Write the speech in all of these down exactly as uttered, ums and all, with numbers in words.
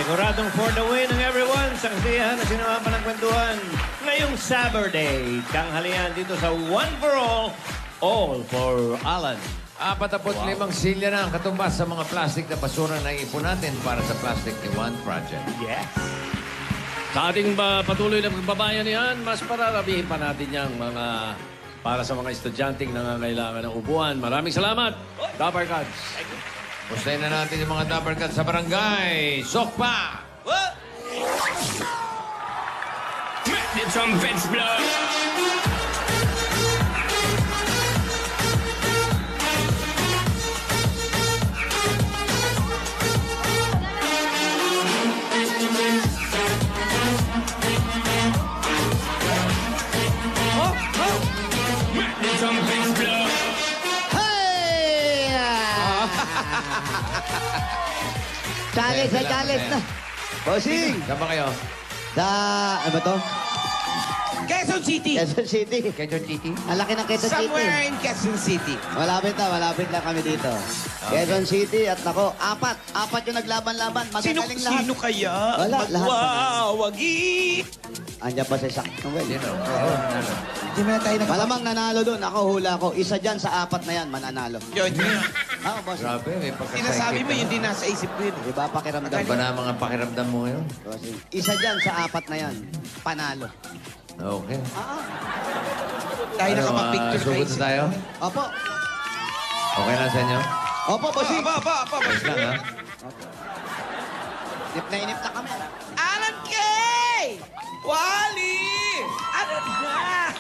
Siguradong for the win ng everyone sa kasiyahan na sinamahan pa ng kwentuhan ngayong Saturday. Tanghalian dito sa One for All, All for Alan. Apatapot wow. limang silya na ang katumbas sa mga plastic na basura na ipon natin para sa Plastic ni One Project. Yes. Sa ating uh, patuloy na pagbabayanihan, mas pararabihin pa natin yung mga para sa mga estudyanteng nangangailangan ng upuan. Maraming salamat, Dapper Cats. Pustayin na natin yung mga Dapper Cats sa barangay. Sokpa! What? The trumpets blow! Challenge na challenge na. Bossing! Saan ba kayo? Sa, ano ba to? Quezon City! Quezon City. Quezon City? Ang laki ng Quezon City. Somewhere in Quezon City. Malapit na, malapit na kami dito. Okay. Quezon City at nako, apat. Apat yung naglaban-laban. Sino, Magagaling lahat. sino kaya? Wala, lahat. Magwawagi! Andiyan pa si Sak. Well, Sino? Oo. Hindi mo na tayo nag- Malamang nanalo doon. Ako hula ko. Isa dyan sa apat na yan, mananalo. Yun, yun. Ah, boss. Grabe, may pagkasakit. Sinasabi mo, yun din nasa isip ko yun. Iba pakiramdam. Iba na ang mga pakiramdam mo ngayon? Bossing. Isa dyan sa apat na yan, panalo. Okay. Tayo Ano, nakapag-picture ah, sugod na tayo? Opo. Okay na sa inyo? Opo, bossing. Aba, aba, aba, aba. Ayos lang, ha? Inip na inip na kami. Alan K! Wally! Ano na?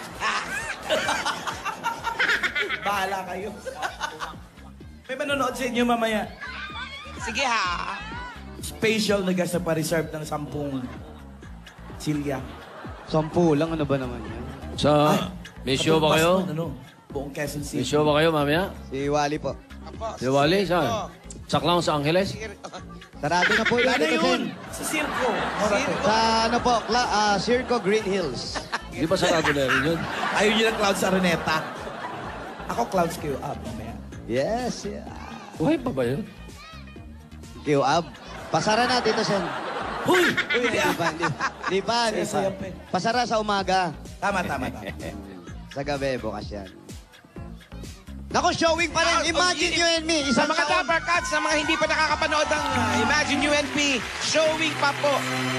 Bahala kayo. May manonood sa inyo mamaya. Sige ha. Special na gasa pa reserve ng sampung silya. Sampu lang, ano ba naman yan? Sa, may show ba kayo? Katumbas nun, Ano, buong Quezon City. May show ba kayo mamaya? Si Wally po. Si Wally, saan? Sa Clown sa Angeles? Sarado na po yun. Ano Tito yun? Sen. Sa Circo. Sa ano po, Cla- ah, Circo Green Hills. Di ba sarado na rin yun? Ayaw nyo ng Clouds Araneta. Ako Clouds kayo up mamaya. Yes, yeah. Buhay pa ba yun? Q Ab. Pasara na, Tito Sen. Huy! Uy, di pa, di, di pa, di pa. Saya-saya pa eh. Pasara sa umaga. Tama, tama, tama. Sa gabi, bukas yan. Naku, showing pa rin. Imagine you and me. Sa Isang mga taon. Dapper Cats, sa mga hindi pa nakakapanood ng uh, Imagine You and Me, showing pa po.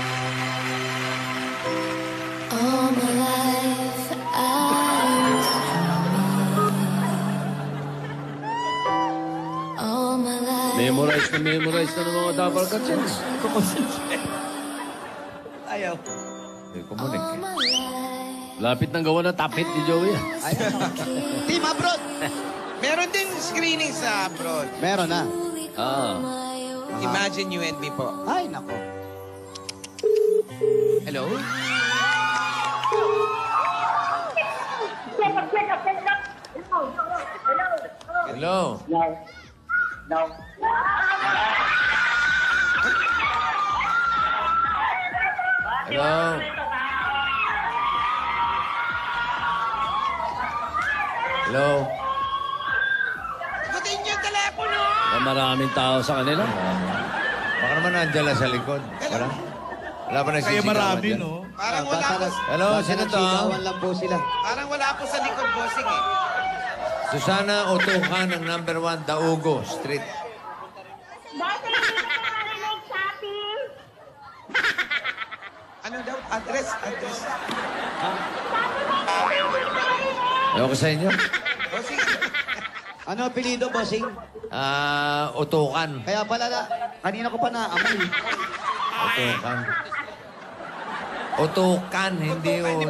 All my life I used to be. All my life. Memorize na memorize na ng mga Dapper Cats yan. Ayaw. Eh, kumunik. All my life. Lapit ng gawa ng tapit ni Joey. ah. Team abroad. Meron din screening sa abroad. Meron na. Ah. Imagine You and Me po. Ay, nako. Hello? Hello? Hello? Hello? Sagutin niyo yung telepono! Ah, maraming tao sa kanila. Baka naman nandiyan lang sa likod. Wala? Wala pa Kaya nagsisigawan marami, dyan? no? Parang wala po, Hello, sino to? Sigawan lang po sila. parang wala po sa likod, bossing eh. Susana Otukan ng number one, Daugo Street. Bossing, hindi ka na marinig sa atin. Ano daw? Address, address. Ewan ko sa inyo. Bossing, Ano apelido, bossing? Ah, Otukan. Kaya pala na, kanina ko pa naamoy. Otukan. Otukan, hindi o...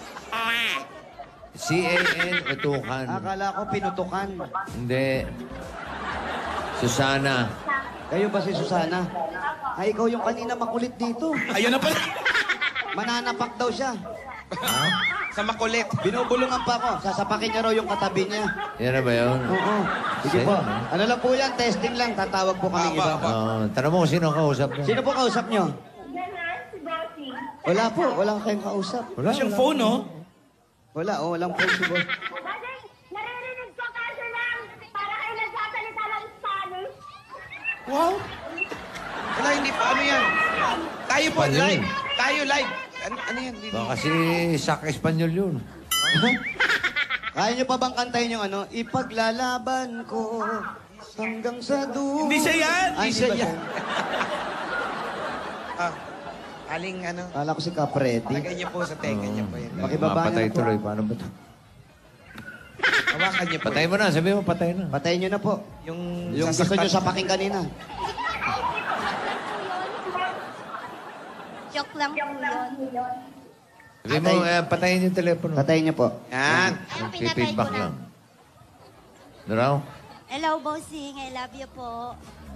C A N, Otukan. Akala ko pinutukan. Hindi. Susana. Kayo ba si Susana? Ay, ikaw yung kanina makulit dito. Ayun na pala. Mananapak daw siya. sa makulit. Binubulungan pa ako. Sasapakin niya raw yung katabi niya. Yan na ba yun? Oo. Sige Sa'yo, po. no? Ano lang po yan? Testing lang. Tatawag po kami iba. Oh, tanong mo kung sino ang kausap mo. Sino po kausap niyo? Ganon, si Bossing. Wala po. Wala kayong kausap. Wala, Siyang wala. phone, no? Wala. Oh, walang phone si boss. Bossing, naririnig ko kaso lang para kayo nagsasalita ng Spanish. Wow! Wala, hindi pa ano yan. Tayo po, Espanyol. live. Tayo live. Ano, ano yan? Didi? Baka kasi sak Espanyol yun. Kaya niyo pa bang kantayin yung ano? Ipaglalaban ko hanggang sa dulo. Hindi siya yan! Ay, Hindi siya ba yan. Ah, aling ano? Kala ko si Capredi. Lagay niyo po sa tenga niyo po yan. Makibaba Mapatay niyo na po. tuloy. Paano ba ito? Hawakan niyo po. Patay mo na. Sabi mo, patay na. Patayin niyo na po. Yung, Yung gusto sasaktan- niyo sa paking kanina. Joke lang po yun. Sabi mo, eh, patayin yung telepono. Patayin niyo po. Yan. Feedback lang. Ano raw? Hello, bossing. I love you po.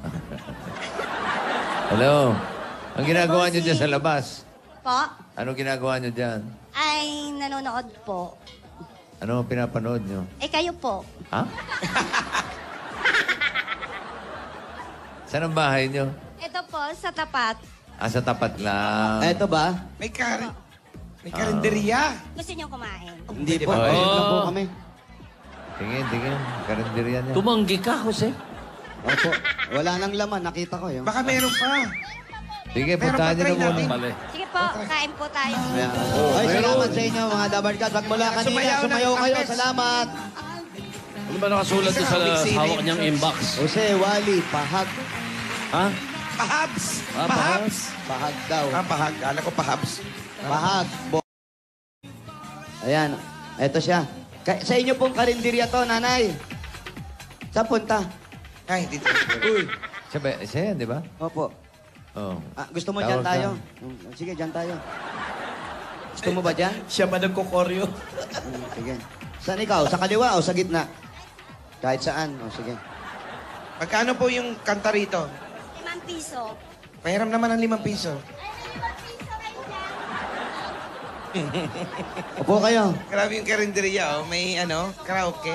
Hello. Ang ginagawa niyo dyan sa labas? Po? Anong ginagawa niyo dyan? Ay, nanonood po. Ano ang pinapanood niyo? Eh, kayo po. Ha? Saan ang bahay niyo? Ito po, sa tapat. Ah, sa tapat lang. Eto ba? May kar... May karinderya. Gusto niyo kumain? Hindi po. Oh. Ayun lang po kami. Tingin, tingin. Karinderya niya. Tumanggi ka, Jose. Opo. Wala nang laman. Nakita ko yun. Baka meron pa. Sige, Pero puntahan niyo na patry muna. natin. Mali. Sige po, kain po tayo. Ayan. Ay, salamat sa inyo mga Dabarkad. Pag mula kanina, Sumayaw ng sumayaw kayo. trumpets. Salamat. Ano ba nakasulat doon sa hawak niyang inbox? Jose, Wally, pahag. Ha? Pahabs. Ah, Pahabs. Pahag daw. Ah, pahag. Kala ko pahabs. Pahag. Bo- Ayan. Eto siya. Ka- sa inyo pong karinderya to, nanay. Saan punta? Ay, dito. Uy. Siya ba? Siya yan, di ba? Opo. Oo. Ah, gusto mo Tawag dyan tayo? ka. Mm, Sige, dyan tayo. Gusto mo ba dyan? Siya pa nagkokoryo. Mm, Sige. Saan ikaw? Sa kaliwa o sa gitna? Kahit saan. O, sige. Magkano po yung kanta rito? Limang piso. Pahiram naman ng limang piso. Upo kayo. Grabe yung karinderya, oh. May ano, karaoke.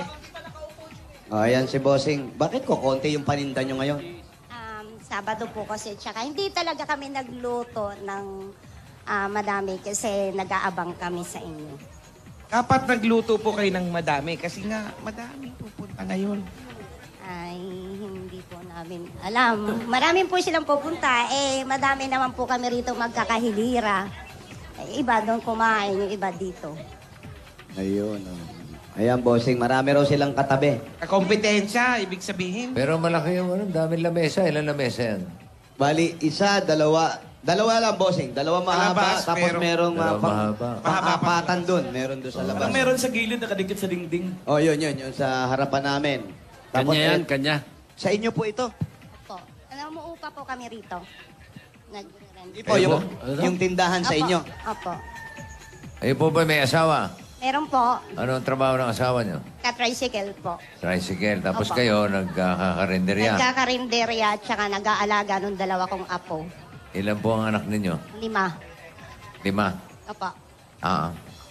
O, ayan si Bossing. Bakit ko konti yung paninda nyo ngayon? Um, Sabado po kasi. Tsaka hindi talaga kami nagluto ng ah, madami kasi nag-aabang kami sa inyo. Dapat nagluto po kayo ng madami kasi nga madami pupunta ngayon. Ay, hindi po namin alam. Maraming po silang pupunta. Eh, madami naman po kami rito magkakahilira. Eh, iba doon kumain, yung iba dito. Ayun. Oh. Ayan, Bossing. Marami raw silang katabi. Kompetensya, ibig sabihin. Pero malaki yung ano, daming lamesa. Ilan lamesa yan? Bali, isa, dalawa. Dalawa lang, Bossing. Dalawa mahaba. Palabas, tapos merong- merong Dalawa uh, pang- mahaba. pang-apatan dun. Meron doon sa labas. Parang meron sa gilid nakadikit sa dingding. Oh, yun, yun. Yun sa harapan namin. Kanya yan, eh, kanya. sa inyo po ito. Po. Ano, umuupa po kami rito. Nag Ito, yung, Ano daw? yung tindahan sa inyo. Opo. Ayun po ba may asawa? Meron po, Ano ang trabaho ng asawa niyo? ka-tricycle po. Tricycle. Tapos Opo. kayo, nagkakarinderya. Nagkakarinderya at saka nag-aalaga ng dalawa kong apo. Ilan po ang anak ninyo? Lima. Lima. Opo. Ah.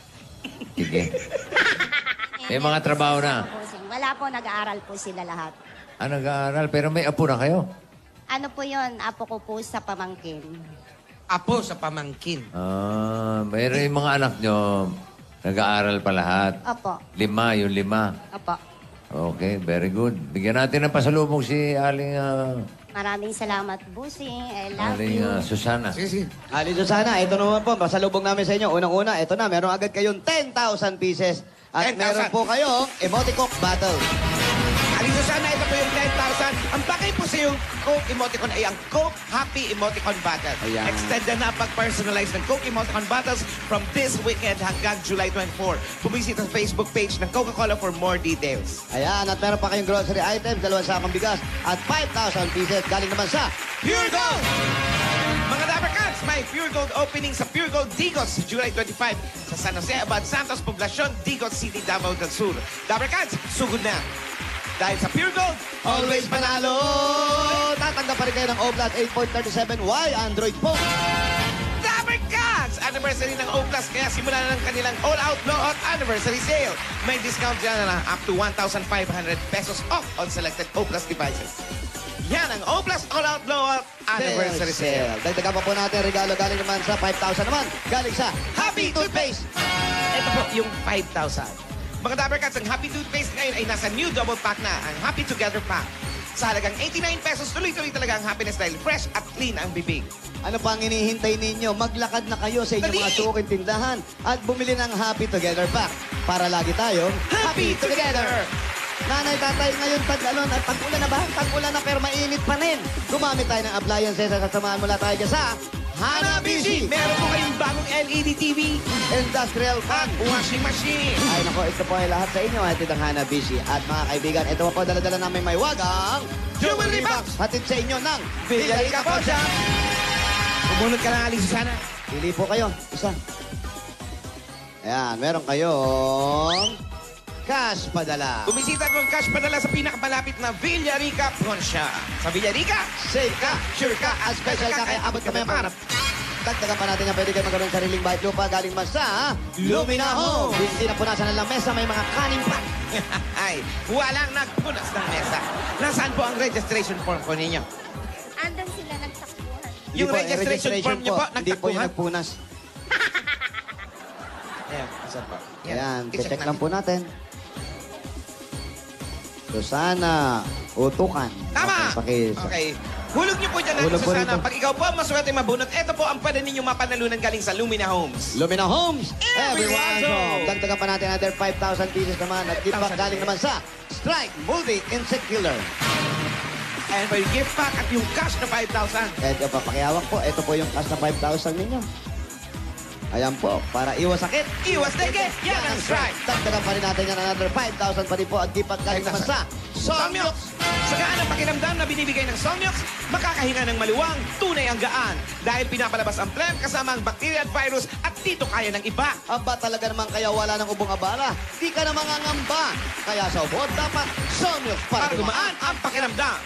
Sige. May mga trabaho na. Wala po, nag-aaral po sila lahat. Ah, nag-aaral. Pero may apo na kayo. Ano po yun? Apo ko po sa pamangkin. Apo sa pamangkin. Ah, mayroon yung mga anak nyo, nag-aaral pa lahat. Opo. Lima, yung lima. Opo. Okay, very good. Bigyan natin ng pasalubong si Aling, ah, Maraming salamat, Busing. I love Aling you. ah, Susana. Sige, sige. Alito sana, ito naman po, pasalubong namin sa inyo. Unang-una, ito na, meron agad kayong ten thousand pieces. At ten thousand. meron po kayong Emoticon Battle. Alito sana, ito po yung ten thousand. Ang bagay po sa yung Coke Emoticon ay ang Coke Happy Emoticon Battle. Ayan. Extend na pag-personalize ng Coke Emoticon Battles from this weekend hanggang July twenty-four. Bumisit ang Facebook page ng Coca-Cola for more details. Ayan, at meron pa kayong grocery items, dalawang sakong bigas, at five thousand pieces galing naman sa Pure Gold! Mga Dabber Cats, may Pure Gold opening sa Pure Gold Digos July twenty-five sa San Jose, Abad Santos, Poblacion, Digos City, Davao del Sur. Dabber Cats, sugod na! Dahil sa Pure Gold, Always Panalo! Tatanggap pa rin kayo ng Oblat eight point three seven Y Android phone. Dabber Cats! Anniversary ng O-Plus, kaya simula na ng kanilang all-out blowout anniversary sale. May discount dyan na up to one thousand five hundred pesos off on selected O-Plus devices. Yan ang O-Plus all-out blowout anniversary sale. Dagdagan pa po natin regalo galing naman sa five thousand naman. Galing sa Happy Toothpaste! Ito po yung five thousand. Mga Dabber Cats, ang Happy Toothpaste ngayon ay nasa new double pack na, ang Happy Together Pack. Sa halagang eighty-nine pesos, tuloy-tuloy talaga ang happiness dahil fresh at clean ang bibig. Ano pa ang hinihintay ninyo? Maglakad na kayo sa inyong Dali! mga suking tindahan at bumili ng Happy Together Pack para lagi tayong Happy Together! Nanay, tatay, ngayon tag-alon at tag-ulan na ba? Tag-ulan na pero mainit pa rin. Gumamit tayo ng appliances at sasamahan mula tayo dyan sa Hanabishi Meron po kayong bagong L E D T V Industrial at Fan. washing machine. Ay nako, ito po ay lahat sa inyo. Hatid ang Hanabishi. At mga kaibigan, ito po dala-dala namin may wagang Jewelry box! hatid sa inyo ng Villarica po siya. Umunod ka lang, Ali Susana. Pili po kayo. Isa. Ayan, meron kayong cash padala. Bumisita kung cash padala sa pinakamalapit na Villarica Proncia. Sa Villarica, Safe ka, sure ka, at special ka, kaya abot kami ang pangarap. Dagdagan pa natin yan, pwede kayo magkaroon ng sariling bayad lupa galing man sa Lumina Home. Hindi na punasan ng lamesa, may mga kaning pa. Ay, walang nagpunas ng mesa. Nasaan po ang registration form po ninyo? Andun sila nagtakbuhan. Hindi Yung po, registration form niyo po, Hindi po yung nagtakbuhan? nagpunas. Ayan, saan po? Ayan, i-check check lang natin. po natin. Susana, utukan. Tama! Okay, paki- Okay. Hulog niyo po dyan natin, Hulog po Susana. rito. Pag ikaw po ang maswerte mabunot, ito po ang pwede ninyong mapanalunan galing sa Lumina Homes. Lumina Homes, Everyone's everyone's home. home. Dagdagan pa natin another five thousand pieces naman at gift pack galing naman sa Strike Multi Insect Killer. And may gift pack at yung cash na five thousand. Ito pa, pakiawak po. Ito po yung cash na five thousand ninyo. Ayan po, para iwas sakit. Iwas deke, yan ang strike. Dagdagan pa rin natin yan another five thousand pa rin po at gift pack galing naman sa Somniox. Sa gaan ang pakiramdam na binibigay ng Somniox, makakahinga ng maluwang, tunay ang gaan. Dahil pinapalabas ang phlegm kasama ang bacteria at virus at dito kaya ng iba. Aba talaga naman kaya wala ng ubong abala. Di ka na mangangamba. Kaya sa ubod dapat Somniox para, Para gumaan ang pakiramdam.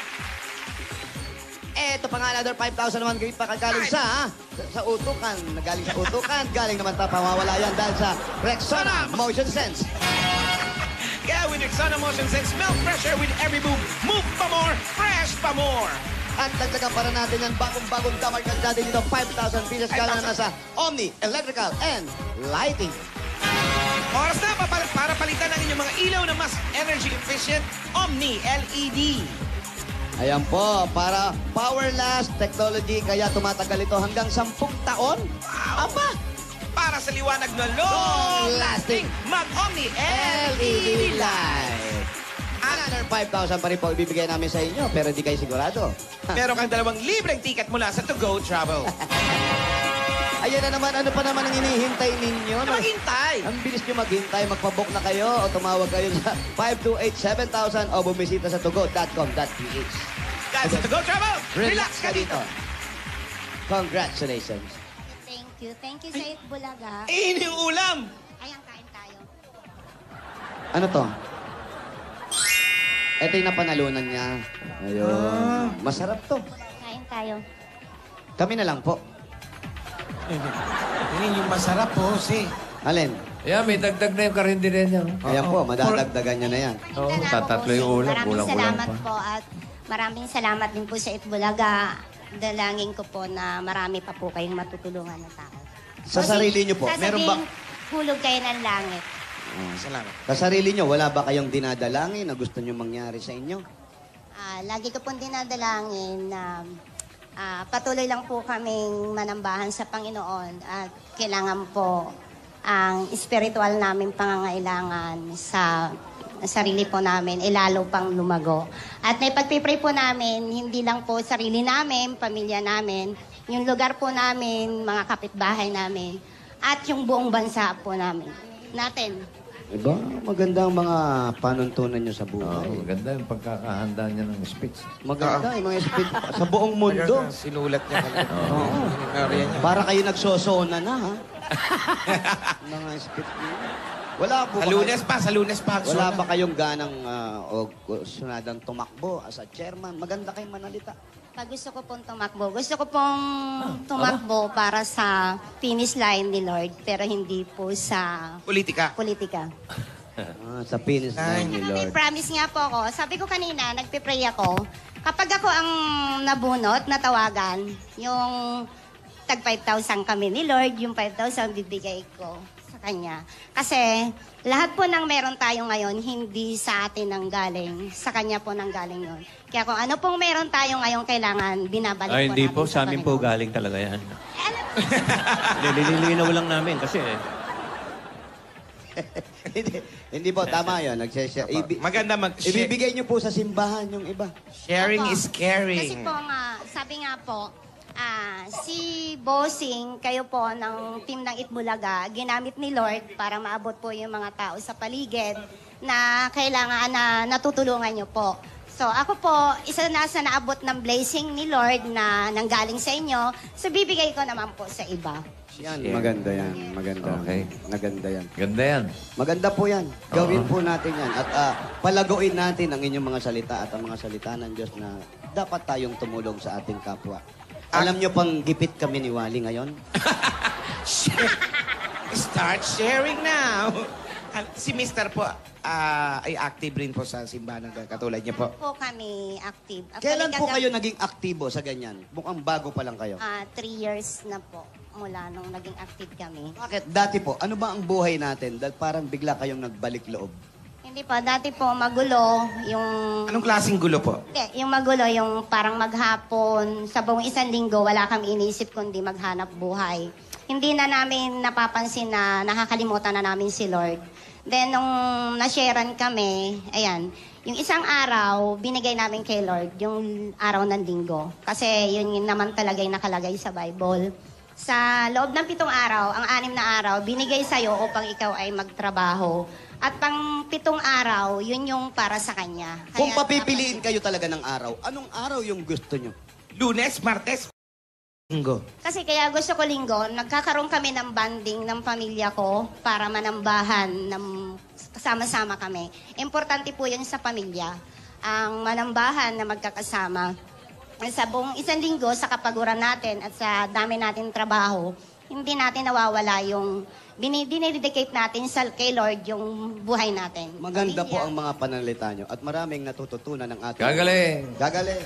Eto pa nga, another five thousand naman gift pack galing sa, sa utukan. Galing sa utukan, galing naman ta pamawala yan dahil sa Rexona Motion Sense. Kaya with Rexona Motion Sense, smell fresher with every move. Move pa more, fresh pa more. At dagdagan para natin yan, bagong-bagong damag ng dati dito, five thousand pieces galing naman sa Omni Electrical and Lighting. Oras na pa para, para palitan ang inyong mga ilaw na mas energy efficient Omni L E D. Ayan po, para power last technology, kaya tumatagal ito hanggang sampung taon. Aba! Para sa liwanag na Long-lasting long-lasting, mag-Omni L E D light. Another five thousand pa rin po ibibigay namin sa inyo, pero hindi kayo sigurado. Meron kang dalawang libreng ticket mula sa To Go Travel. Ayan na naman, ano pa naman ang hinihintay ninyo? Ano maghintay? Ang bilis nyo maghintay, magpabook na kayo o tumawag kayo sa five two eight seven thousand o bumisita sa togo dot com dot p h. Dahil sa To Go Travel, relax ka dito. Congratulations. Thank you. Thank you sa Itbulaga. Iin yung ulam. Ayan, kain tayo. Ano to? Ito yung napanalunan niya. Ayun. Masarap to. Kain tayo. Kami na lang po. Iin yung masarap po, si. Alin? Ayan, may dagdag na yung karinderya niya. Ayan po, madadagdagan niya na yan. Oo, Tinanong tatatlo ko yung po, ulam, Maraming kulang-kulang salamat pa. po at maraming salamat din po sa Itbulaga. Dalangin ko po na marami pa po kayong matutulungan na tao. Sa Kasi sarili niyo po, meron ba? sasabihin, hulog kayo ng langit. Salamat. Sa sarili niyo, wala ba kayong dinadalangin na gusto niyo mangyari sa inyo? Ah, lagi ko pong dinadalangin na ah, patuloy lang po kaming manambahan sa Panginoon at kailangan po ang spiritual namin pangangailangan sa sarili po namin, eh, lalo pang lumago. At may pagpipray po namin, hindi lang po sarili namin, pamilya namin, yung lugar po namin, mga kapitbahay namin, at yung buong bansa po namin. Natin. Diba? Maganda ang mga panuntunan niyo sa Oo, buhay. maganda yung pagkakahanda niya ng speech. Maganda yung mga speed sa buong mundo. Sinulat niya kanina. Oo. Area niya. Para kayo nagsosona na, ha? Mga speed niyo. Wala po Sa ba lunes pa, sa lunes pa. Wala Sona. ba kayong ganang ah, o o sunadang tumakbo as a chairman? Maganda kayong manalita. Pag gusto ko pong tumakbo, gusto ko pong tumakbo para sa finish line ni Lord, pero hindi po sa Politika. politika. Ah, sa finish line ni Saka may Lord. promise nga po ako. Sabi ko kanina, nagpipray ako. Kapag ako ang nabunot, natawagan, yung tag five thousand kami ni Lord, yung five thousand bibigay ko sa sa Kanya. Kasi lahat po ng meron tayo ngayon, hindi sa atin ang galing. Sa Kanya po nang galing yun. Kaya kung ano pong meron tayo ngayon, kailangan binabalik Ay, po hindi natin po. Sa amin po Panginoon. galing talaga yan. Eh, alam Nililinaw lang namin kasi eh. hindi, hindi po, tama yun. Nagseshare. Ibi- Maganda mag ibibigay niyo po sa simbahan yung iba. Sharing Opo. is caring. Kasi po nga, sabi nga po, ah, si Bossing, kayo po ng team ng Itbulaga, ginamit ni Lord para maabot po yung mga tao sa paligid na kailangan na natutulungan niyo po. So ako po, isa na sa naabot ng blessing ni Lord na nanggaling sa inyo, so bibigay ko naman po sa iba. Yan, maganda yan. Maganda. Okay. Maganda yan. Ganda yan. Maganda po yan. Gawin po natin yan. At ah, palaguin natin ang inyong mga salita at ang mga salita ng Diyos na dapat tayong tumulong sa ating kapwa. Alam nyo pang gipit kami ni Wally ngayon? Start sharing now. Si Mister po, ah, ay active rin po sa simbahan ng katulad niya po. Po kami active. Actually, Kailan po gaga- kayo naging aktibo sa ganyan? Mukhang bago pa lang kayo. Ah, three years na po mula nung naging active kami. Bakit? Dati po, ano ba ang buhay natin? Dahil parang bigla kayong nagbalik loob. Hindi pa, dati po magulo yung... Anong klaseng gulo po? Hindi, yung magulo, yung parang maghapon, sa buong isang linggo, wala kami inisip kundi maghanap buhay. Hindi na namin napapansin na nakakalimutan na namin si Lord. Then, nung nasharean kami, ayan, yung isang araw, binigay namin kay Lord, yung araw ng linggo. Kasi yun yun naman talaga yung nakalagay sa Bible. Sa loob ng pitong araw, ang anim na araw, binigay sa'yo upang ikaw ay magtrabaho. At pang pitong araw, yun yung para sa Kanya. Kung Kaya papipiliin kayo talaga ng araw, anong araw yung gusto nyo? Lunes, Martes, Linggo. Kasi kaya gusto ko linggo, nagkakaroon kami ng banding ng pamilya ko para manambahan, ng kasama-sama kami. Importante po yun sa pamilya, ang manambahan na magkakasama. Sa buong isang linggo, sa kapaguran natin at sa dami natin trabaho, hindi natin nawawala yung dinidedicate natin sa kay Lord yung buhay natin. Maganda po Pamilya. ang mga pananalita nyo at maraming natututunan ng ating... Gagaling. Gagaling.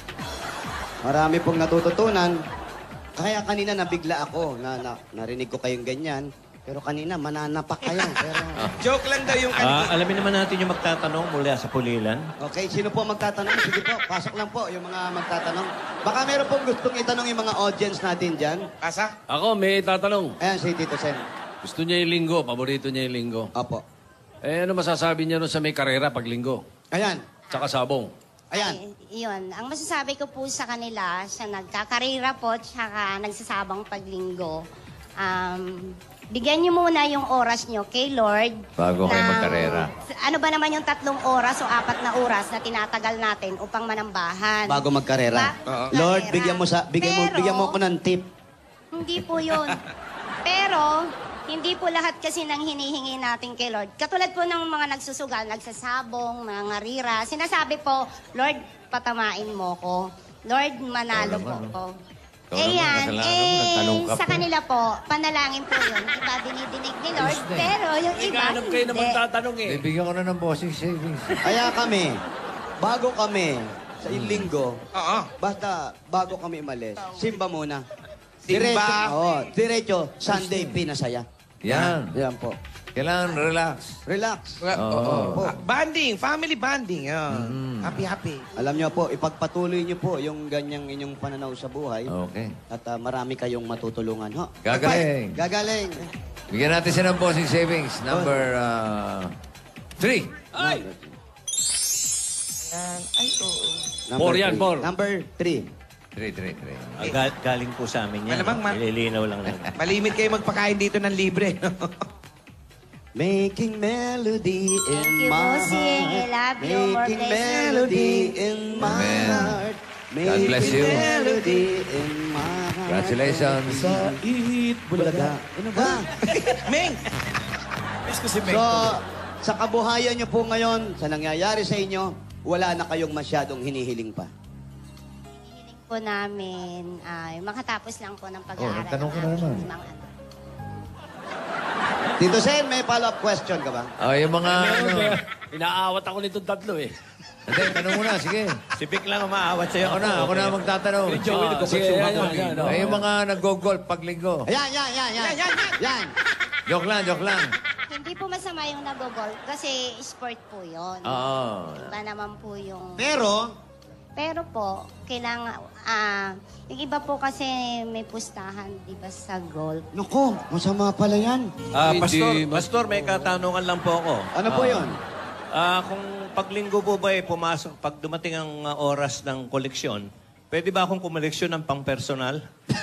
Marami pong natututunan. Kaya kanina nabigla ako na, na narinig ko kayong ganyan. Pero kanina mananapak kayo. Pero... Joke lang daw yung Ah, alamin naman natin yung magtatanong mula sa pulilan. Okay, sino po magtatanong? Sige po, pasok lang po yung mga magtatanong. Baka meron pong gustong itanong yung mga audience natin dyan. Asa? Ako, may tatanong. Ayan, si Tito Sen. Gusto niya yung linggo. Paborito niya yung linggo. Opo. Eh, ano masasabi niya nun sa may karera pag linggo? Ayan. Tsaka sabong. Ayan. Ay, yun. Ang masasabi ko po sa kanila, sa nagkakarira po, tsaka nagsasabang paglinggo, um, bigyan niyo muna yung oras niyo kay Lord. Bago kayo ng- magkarera. Ano ba naman yung tatlong oras o apat na oras na tinatagal natin upang manambahan? Bago magkarera. Ba- Lord, karera. bigyan mo sa bigyan mo Pero, bigyan mo ako ng tip. Hindi po yun. Pero, hindi po lahat kasi nang hinihingi natin kay Lord. Katulad po ng mga nagsusugal, nagsasabong, mga ngarira. Sinasabi po, Lord, patamain mo ko. Lord, manalo Ikaw po naman, ko. Ikaw Eh naman, yan, kasalanan mo, eh, nagtanong ka sa po. kanila po, panalangin po yun. Iba dinidinig ni Lord, Ayos na eh. pero yung iba Ikahanap kayo na hindi. magtatanong eh. Bibigyan ko na ng bossing savings. Kaya kami, bago kami sa linggo, Oo. basta bago kami umalis, simba muna. Simba. Diretso, oh, diretso, Sunday pinasaya. Yan. Yan po. Kailangan relax. Relax. Well, Oo. oo. Po. Ah, banding, family banding. Oh. Happy, happy. Alam niyo po, ipagpatuloy niyo po yung ganyang inyong pananaw sa buhay. Okay. At ah, marami kayong matutulungan. Ho? Gagaling. Gagaling. Bigyan natin siya ng bossing savings. Number uh, three. Ay! Yan. Ay, oo. Number Four yan, three. four. Number three. Three, three, three. Ah, gal- galing po sa amin yan. Malamang ma- Nililinaw lang namin. Malimit kayo magpakain dito ng libre. Making melody in Thank you, my Bossing. I heart. love you. More Making blessings. melody in my Amen. heart. God bless Making you. melody in my heart. Congratulations. Sa ihit, bulaga. Ano ba? Ming! So, sa kabuhayan niyo po ngayon, sa nangyayari sa inyo, wala na kayong masyadong hinihiling pa. Hiling po namin, ay, makatapos lang po ng pag-aaral. Oh, nagtanong ng ka na naman. aming mga anak. Tito Sen, may follow-up question ka ba? Oh, yung mga ano. Inaawat ako nitong tatlo eh. Hindi, tanong mo na. Sige. Si Vic lang ang maawat sa'yo. Ako na. Ako na magtatanong. Joey, Ah, nagkukwentuhan sige, kami. yan, yan. Ay, yung mga nag-golf pag linggo. Yan, yan, yan, yan. Yan, yan, yan. Yan. Joke lang, joke lang. Hindi po masama yung nag-golf kasi sport po yun. Oo. Iba naman po yung... Pero, Pero po, kailangan... ah yung iba po kasi may pustahan, di ba, sa golf. naku, masama pala yan. Ah, Hindi, Pastor, mas- Pastor, may katanungan lang po ako. Ano po yun? Ah, kung paglinggo po ba eh, pumasok, pag dumating ang ah, oras ng koleksyon, pwede ba akong kumoleksyon ng pang-personal?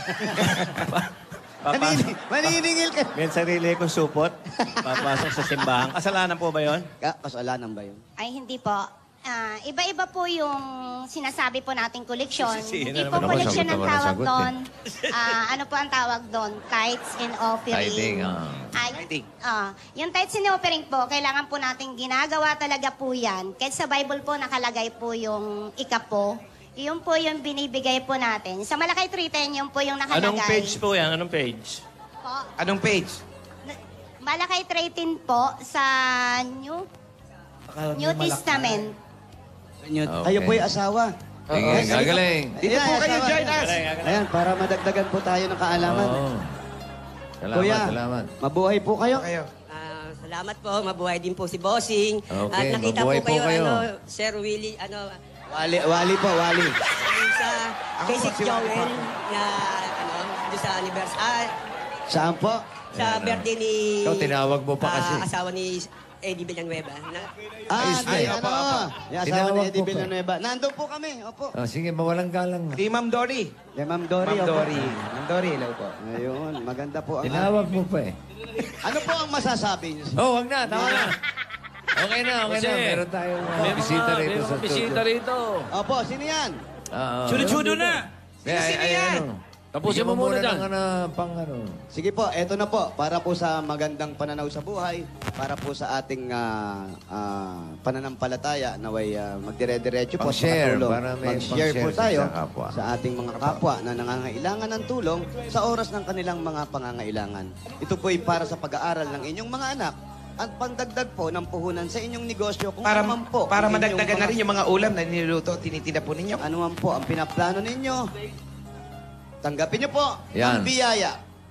Papasok, Manini- Maniningil ka. may sarili kong supot. Papasok sa simbahan. Kasalanan po ba yon? Ka- Kasalanan ba yun? Ay, hindi po. Ah, iba-iba po yung sinasabi po nating koleksyon. Sisisihin Hindi na po naman ako. koleksyon ang Sagot naman ang tawag sagot, doon. Ah, ano po ang tawag doon? Tithes and offering. Tithing, ah. Ay, ah, yung tithes and offering po, kailangan po natin ginagawa talaga po yan. Kahit sa Bible po nakalagay po yung ikapo. Yun po yung binibigay po natin. Sa Malakay three ten, yun po yung nakalagay. Anong page po yan? Anong page? Po. Anong page? Na- Malakay three ten po sa New, New Testament. Inyo, Okay. Kayo po'y asawa. Sige, Ay, gagaling. Dito Ayan, po kayo, asawa. join us. Ayan, para madagdagan po tayo ng kaalaman. Oo. Salamat, Kuya, salamat. mabuhay po kayo. Kayo. Ah, salamat po, mabuhay din po si Bossing. Okay, At nakita mabuhay po kayo, po kayo. ano, Sir Willie, ano, Wali, wali po, wali. yung sa Ako kay po, si si Wally Joel po. na, ano, doon sa anniversary, Saan po? sa birthday ni... Ikaw, tinawag mo pa ah, kasi. asawa ni Eddie Villanueva. Na, Ah, Ayos na ay, eh. ano? Yung asawa Tinawag ni Eddie po pa. Villanueva. Nandun po kami, opo. Oh, sige, mawalang galang. Si Ma'am Dory. Kay Ma'am Dory, Ma'am opo. Dory. Ma'am Dory, hello po. Ayun, maganda po ang... Tinawag mo pa eh. Ano po ang masasabi niyo? Oh, wag na, tama na. Okay na, okay Kasi, na. Meron tayong uh, May bisita mga, rito may sa mga bisita studio. rito. Opo, sino yan? Oo. Chudo-chudo na. Kaya, ay, Sino ay, yan? ano. Tapusin Bigyan mo muna dyan. ng ano, pang ano. Sige po, eto na po. Para po sa magandang pananaw sa buhay, para po sa ating ah, ah, pananampalataya, naway uh, magdire-diretso po sa Pang-share, katulong. para may Mag-share po pang-share tayo sa kapwa. sa ating mga kapwa na nangangailangan ng tulong sa oras ng kanilang mga pangangailangan. Ito po ay para sa pag-aaral ng inyong mga anak at pandagdag po ng puhunan sa inyong negosyo kung Para, ano man po. para ang inyong madagdagan na mga- rin yung mga ulam na niluluto, tinitinda po ninyo. Ano man po ang pinaplano ninyo, tanggapin niyo po Yan. ang biyaya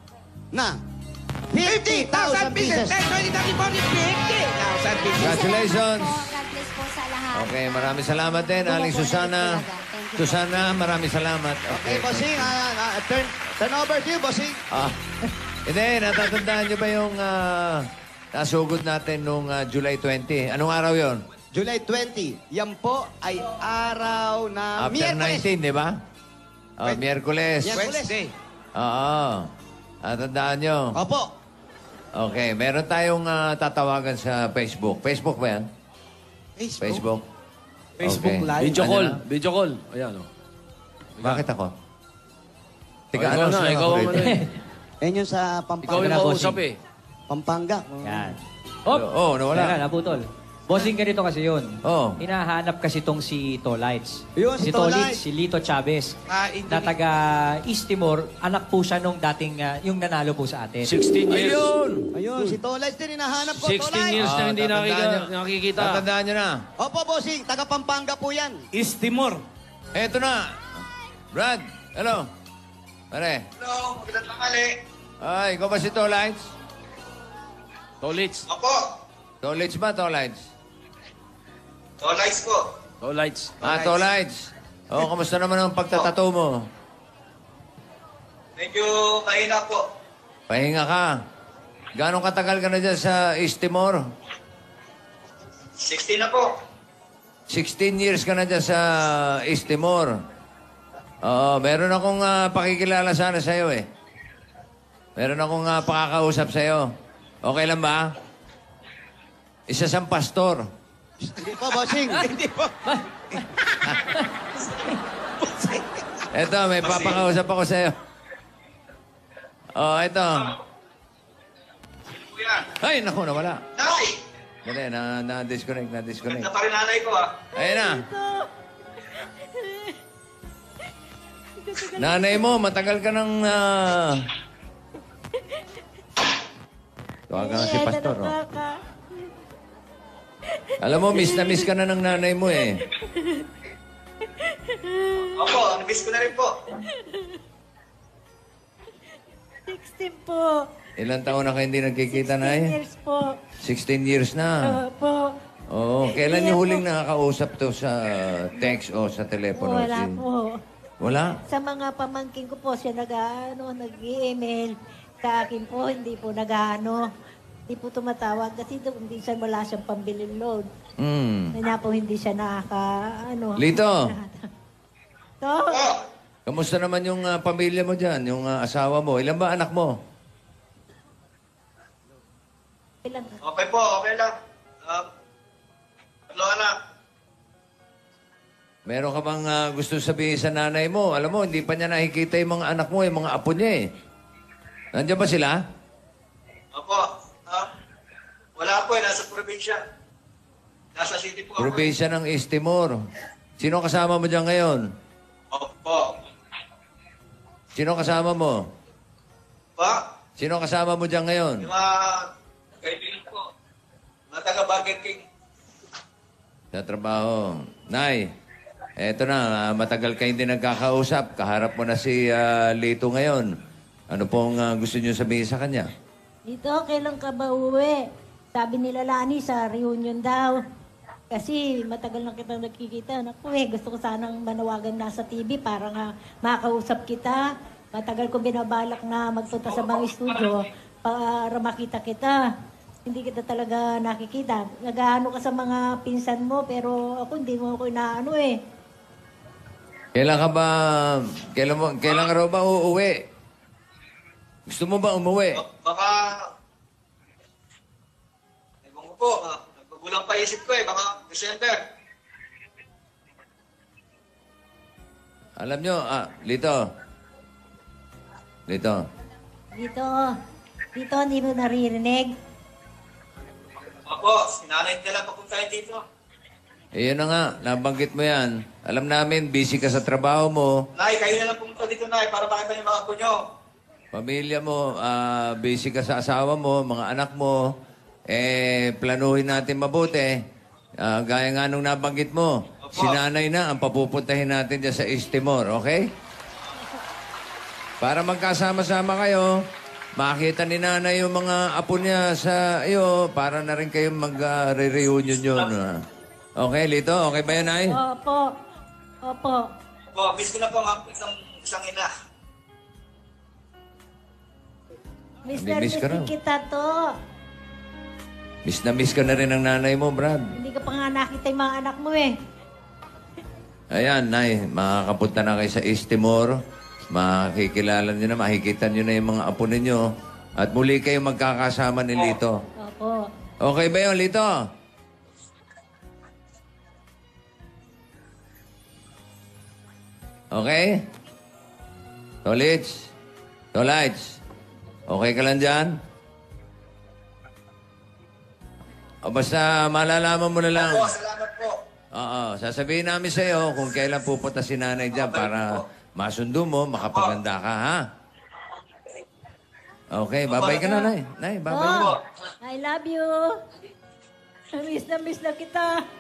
na fifty thousand pieces. Next twenty thirty-four, fifty thousand pieces. Congratulations. God bless po sa lahat. Okay, maraming salamat din, Aling Susana. Susana, maraming salamat. Okay, bossing, ah, ah, turn, turn over to you, bossing. Ah, hindi, natatandaan niyo ba yung ah, nasugod natin nung ah, July twentieth? Anong araw yon? July twentieth, yan po ay araw na After Miyerkules. nineteen, di ba? Oh, Miyerkules. Miyerkules. Wednesday. Oo. Natandaan nyo. Opo. Okay, meron tayong ah, tatawagan sa Facebook. Facebook ba yan? Facebook. Facebook. Facebook Okay. Live. Video Ano call. na? Video call. Ayan, oh. Bakit ako? Oh, ikaw na, ikaw ang ano eh. Yan yung sa Ikaw Pampanga. yung kausap eh. Pampanga. Yan. Oh, oh nawala. Teka, naputol. Bossing ganito kasi yun. Oh. Hinahanap kasi tong si Tolites. Yun, si si Tolites, Tolites. si Lito Chavez. Ah, hindi- na taga East Timor, anak po siya nung dating, ah, yung nanalo po sa atin. sixteen years. Ayun! Ayun, si Tolites din hinahanap ko. sixteen Tolites. years na Ah, hindi tatandaan nakikita, nyo. nakikita. Tatandaan nyo na. Opo, bossing, taga Pampanga po yan. East Timor. Eto na. Brad, hello. Pare. Hello, magandang tanghali. Ay, ikaw ba si Tolites? Tolits. Opo, Tolites ba, Tolites? Tolites po. Tolites. Ah, Tolites. Oh, kamusta naman ang pagtatato mo? Medyo mahina po. Pahinga ka. Gano'ng katagal ka na dyan sa East Timor? sixteen na po. sixteen years ka na dyan sa East Timor. Oo, meron akong ah, pakikilala sana sa'yo eh. Meron akong ah, pakakausap sa'yo. Okay lang ba? Isa siyang pastor. Hindi po, bossing. Hindi po. Eto, may papakausap ako sa'yo. Oh, eto. Kuya, Ay, naku, nawala. nanay. Dali, na, na-disconnect, na-disconnect. Ganda pa rin nanay ko ah. Ayun na. Nanay mo, matagal ka ng... Uh... Tawagan nga si Pastor, oh. Alam mo, miss na miss ka na ng nanay mo, eh. Opo, nabis ko na rin po. sixteen po. Ilan taon na kayo hindi nagkikita, Nay? Years po. sixteen years na. Opo. Oo. Kailan niyo huling nakakausap to sa text o sa telepono? Wala Si- po. Wala? Sa mga pamangkin ko po, siya nag-ano, nag-email. Sa akin po, hindi po nag-ano. Hindi po tumatawag kasi doon hindi siya wala siyang pambilin load. Hmm. Kaya po hindi siya nakaka, ano. Lito. To. Kamusta naman yung ah, pamilya mo dyan? Yung ah, asawa mo? Ilan ba anak mo? Ilan? Okay po, okay lang. Uh, ano anak? Meron ka bang ah, gusto sabihin sa nanay mo? Alam mo, hindi pa niya nakikita yung mga anak mo, yung mga apo niya eh. Nandiyan ba sila? Opo. Ah, wala po eh, nasa probinsya. Nasa city po ako. eh. Probinsya ng East Timor. Sino kasama mo dyan ngayon? Opo. Sino kasama mo? Pa? Sino kasama mo dyan ngayon? Yung mga kaibigan ko. Mga taga Burger King. Sa trabaho. Nay, eto na, ah, matagal kayo hindi nagkakausap. Kaharap mo na si ah, Lito ngayon. Ano pong ah, gusto niyo sabihin sa kanya? Dito, kailan ka ba uwi? Sabi nila Lani sa reunion daw. Kasi matagal na kitang nakikita. Naku eh, gusto ko sanang manawagan na sa T V para nga makausap kita. Matagal ko binabalak na magpunta sa mga studio para makita kita. Hindi kita talaga nakikita. Nag-ano ka sa mga pinsan mo pero ako hindi mo ako inaano eh. Kailan ka ba, kailan, mo, kailan ka raw ba uuwi? Gusto mo ba umuwi? Baka... Ewan ko po. ah, Nagbagulang pa isip ko eh. Baka December. Alam nyo, ah, Lito. Lito. Dito, dito hindi mo naririnig. Opo, sinanay nila papuntahin dito. Eh, yun na nga, nabanggit mo yan. Alam namin, busy ka sa trabaho mo. Nay, kayo na lang pumunta dito, Nay, para makita niyo mga apo nyo. Pamilya mo, ah, busy ka sa asawa mo, mga anak mo. Eh, planuhin natin mabuti. Ah, gaya nga nung nabanggit mo, si nanay na ang papupuntahin natin dyan sa East Timor, okay? Para magkasama-sama kayo, makita ni nanay yung mga apo niya sa iyo, para na rin kayo mag-reunion yun. ah. Okay, Lito? Okay ba yan, Nay? Opo. Opo. Opo, miss ko na po ang isang, isang ina. Mister Miss ka raw. Miss kita to. Miss na miss ka na rin ng nanay mo, Brad. Hindi ka pa nga nakita yung mga anak mo eh. Ayan, Nay, makakapunta na kayo sa East Timor. Makikilala nyo na, makikita nyo na yung mga apo ninyo. At muli kayo magkakasama ni Lito. Opo. Okay ba yun, Lito? Okay? Tolits? Tolites? Okay ka lang dyan? O basta malalaman mo na lang. Opo, salamat po. Oo, sasabihin namin sa iyo kung kailan pupunta si nanay dyan para masundo mo, makapaganda ka, ha? Okay, babay ka na, Nay. Nay, babay Oh, na. I love you. Miss na miss na kita.